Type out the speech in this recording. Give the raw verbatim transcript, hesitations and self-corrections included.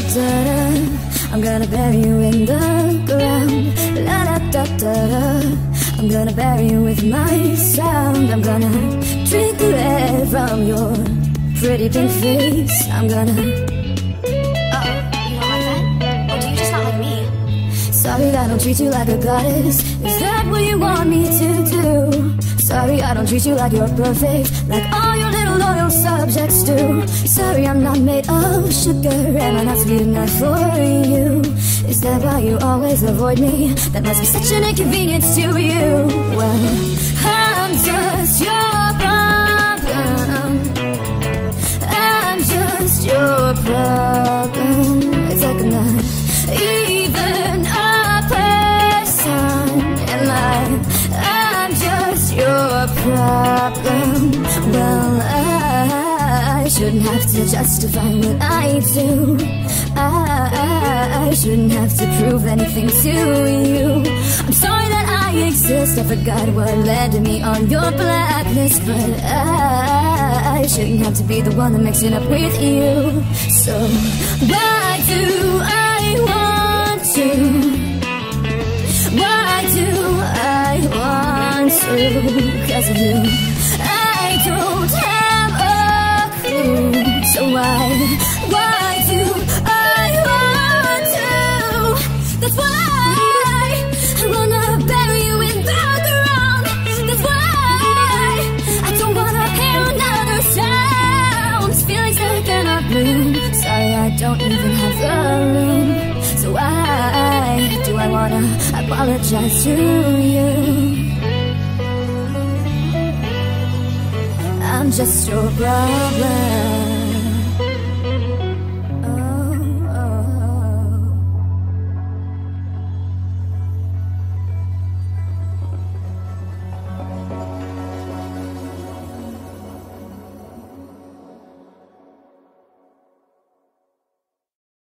da da. I'm gonna bury you in the ground. La da da da da. I'm gonna bury you with my sound. I'm gonna drink the red from your pretty pink face. I'm gonna. Oh, you don't like that? Or do you just not like me? Sorry I don't treat you like a goddess. Is that what you want me to do? Sorry I don't treat you like you're perfect, like all your little loyal subjects do. Sorry I'm not made of sugar, and I'm not sweet enough for you. Is that why you always avoid me? That must be such an inconvenience to you. Well, I'm just your problem. I'm just your problem. It's like I'm not even a person in life. I'm just your problem. Well, I shouldn't have to justify what I do. I, I shouldn't have to prove anything to you. I'm sorry that I exist. I forgot what led to me on your blacklist. But I, I shouldn't have to be the one that makes it up with you. So why do I want to? Why do I want to? 'Cause of you, I don't have a clue. So why, why do I want to? That's why I wanna bury you in the ground. That's why I don't wanna hear another sound. These feelings that cannot bloom. Sorry I don't even have the room. So why do I wanna apologize to you? I'm just your problem.